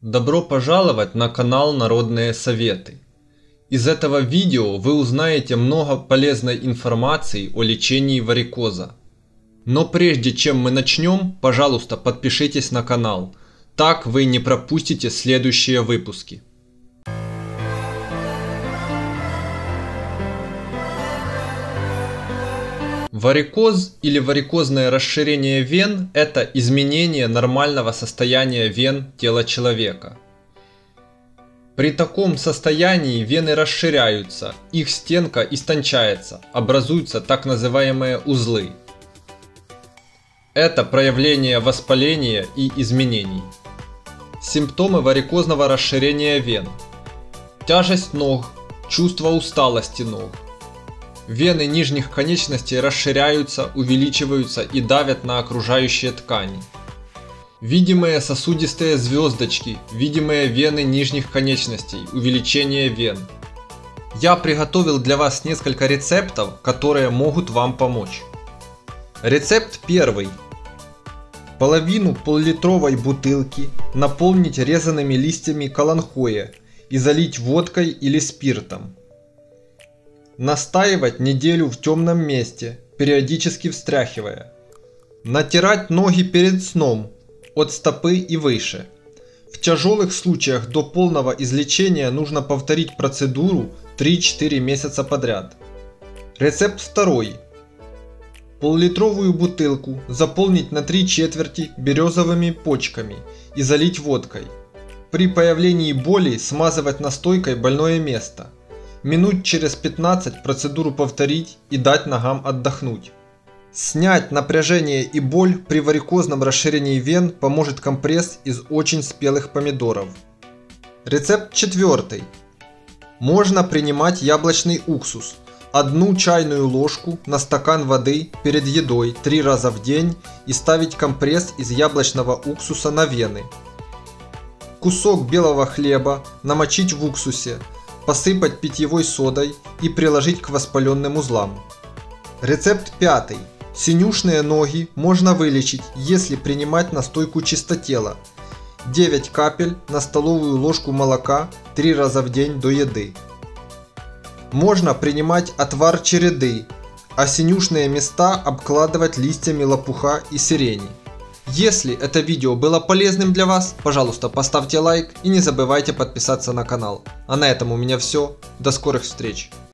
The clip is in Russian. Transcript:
Добро пожаловать на канал Народные Советы. Из этого видео вы узнаете много полезной информации о лечении варикоза. Но прежде чем мы начнем, пожалуйста, подпишитесь на канал. Так вы не пропустите следующие выпуски. Варикоз или варикозное расширение вен – это изменение нормального состояния вен тела человека. При таком состоянии вены расширяются, их стенка истончается, образуются так называемые узлы. Это проявление воспаления и изменений. Симптомы варикозного расширения вен: тяжесть ног, чувство усталости ног. Вены нижних конечностей расширяются, увеличиваются и давят на окружающие ткани. Видимые сосудистые звездочки, видимые вены нижних конечностей, увеличение вен. Я приготовил для вас несколько рецептов, которые могут вам помочь. Рецепт первый. Половину пол-литровой бутылки наполнить резанными листьями каланхоя и залить водкой или спиртом. Настаивать неделю в темном месте, периодически встряхивая. Натирать ноги перед сном, от стопы и выше. В тяжелых случаях до полного излечения нужно повторить процедуру 3-4 месяца подряд. Рецепт второй. Пол-литровую бутылку заполнить на 3/4 березовыми почками и залить водкой. При появлении боли смазывать настойкой больное место. Минут через 15 процедуру повторить и дать ногам отдохнуть. Снять напряжение и боль при варикозном расширении вен поможет компресс из очень спелых помидоров. Рецепт четвертый. Можно принимать яблочный уксус. 1 чайную ложку на стакан воды перед едой 3 раза в день и ставить компресс из яблочного уксуса на вены. Кусок белого хлеба намочить в уксусе, посыпать питьевой содой и приложить к воспаленным узлам. Рецепт пятый. Синюшные ноги можно вылечить, если принимать настойку чистотела. 9 капель на столовую ложку молока 3 раза в день до еды. Можно принимать отвар череды, а синюшные места обкладывать листьями лопуха и сирени. Если это видео было полезным для вас, пожалуйста, поставьте лайк и не забывайте подписаться на канал. А на этом у меня все. До скорых встреч!